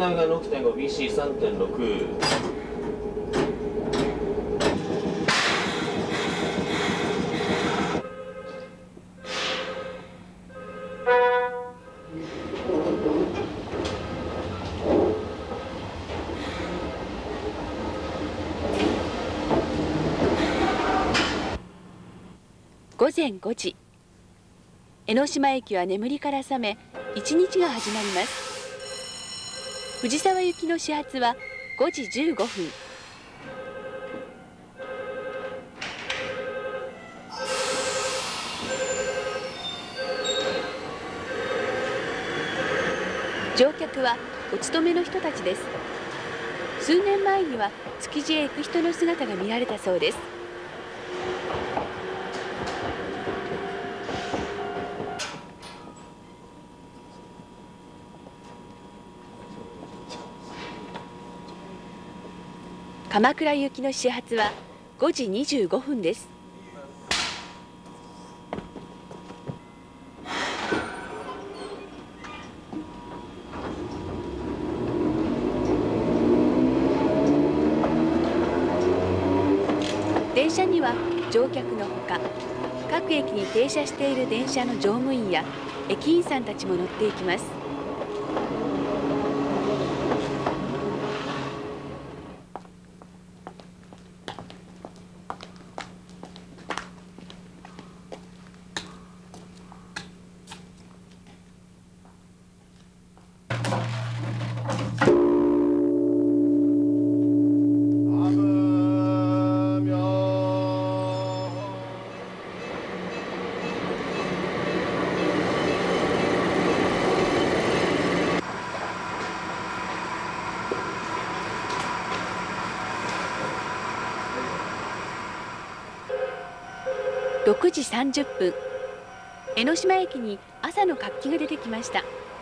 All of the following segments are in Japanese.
台が 6.5BC3.6。 午前5時、江ノ島駅は眠りから覚め、一日が始まります。藤沢行きの始発は5時15分。乗客はお勤めの人たちです。数年前には築地へ行く人の姿が見られたそうです。鎌倉行きの始発は5時25分です。電車には乗客のほか、各駅に停車している電車の乗務員や駅員さんたちも乗っていきます。6時30分、江ノ島駅に朝の活気が出てきました。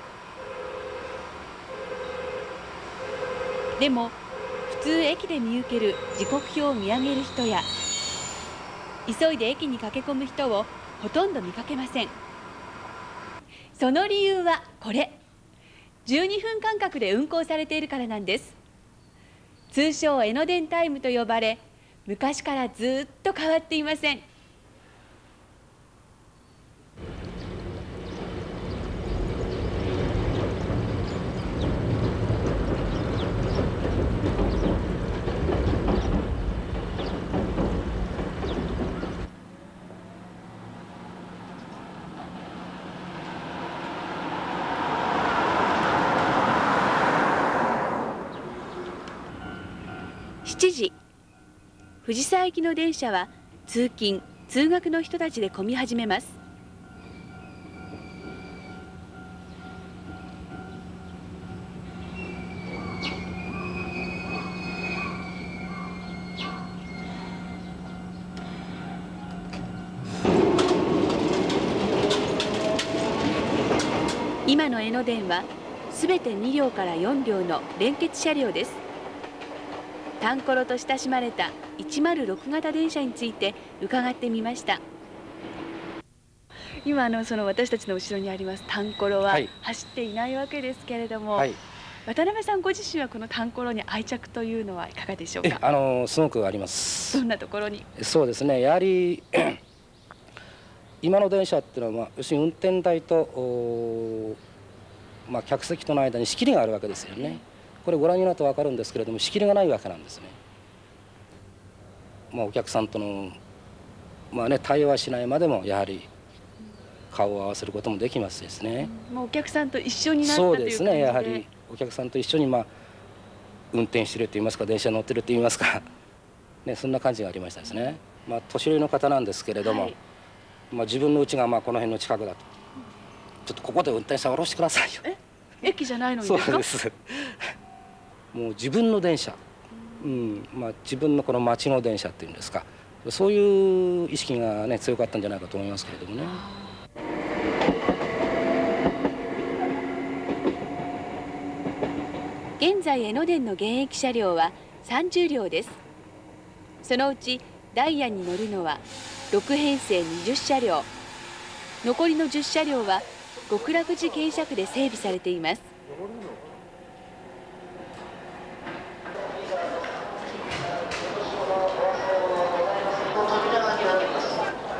でも普通駅で見受ける時刻表を見上げる人や急いで駅に駆け込む人をほとんど見かけません。その理由はこれ、12分間隔で運行されているからなんです。通称江ノ電タイムと呼ばれ、昔からずっと変わっていません。7時、藤沢行きの電車は通勤・通学の人たちで混み始めます。今の江ノ電はすべて2両から4両の連結車両です。タンコロと親しまれた106型電車について伺ってみました。今その私たちの後ろにありますタンコロは走っていないわけですけれども、渡辺さんご自身はこのタンコロに愛着というのはいかがでしょうか。 すごくあります。 どんなところに。 そうですね、やはり今の電車っていうのは、要するに運転台と客席との間に仕切りがあるわけですよね。これご覧になると分かるんですけれども、仕切りがないわけなんですね。お客さんとの対話しないまでもやはり顔を合わせることもできますですね。 お客さんと一緒になったそという感じで。 うですね、やはりお客さんと一緒に運転してるといいますか、電車に乗ってるといいますかそんな感じがありましたですね。年寄りの方なんですけれども、自分の家がこの辺の近くだと、ちょっとここで運転車下ろしてくださいよ。 駅じゃないのにですか。 そうです。もう自分の電車、自分のこの町の電車っていうんですか、そういう意識が強かったんじゃないかと思いますけれどもね。 現在江ノ電の現役車両は30両です。そのうちダイヤに乗るのは6編成20車両、残りの10車両は極楽寺傾斜区で整備されています。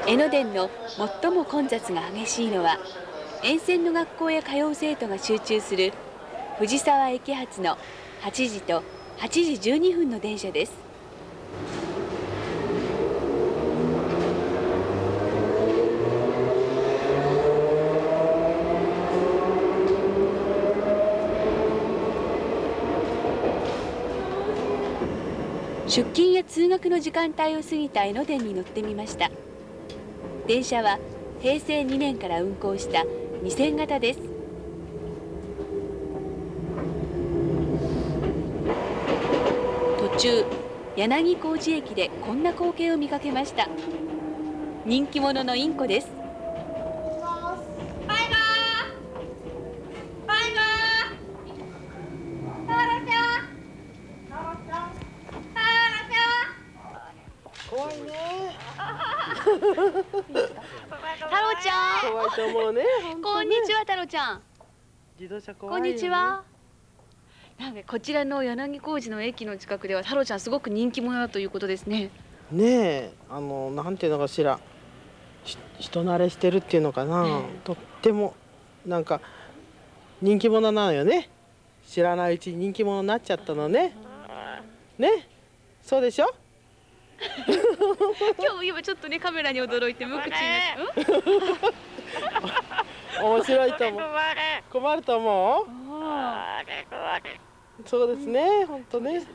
江ノ電の最も混雑が激しいのは沿線の学校へ通う生徒が集中する藤沢駅発の8時と8時12分の電車です。出勤や通学の時間帯を過ぎた江ノ電に乗ってみました。電車は平成2年から運行した2000型です。途中柳小路駅でこんな光景を見かけました。人気者のインコです。 怖いね。 太郎ちゃん。 怖いと思うね。 こんにちは、太郎ちゃん。 自動車怖こんいよね。 にちは。なんかこちらの柳小路の駅の近くでは太郎ちゃんすごく人気者だということですね。 ねえ、なんていうのかしら。人慣れしてるっていうのかな。とってもなんか人気者なのよね。知らないうちに人気者になっちゃったのね。ね、そうでしょ。 今ちょっとねカメラに驚いて無口にな面白いと思う。困ると思う。そうですね、本当ね。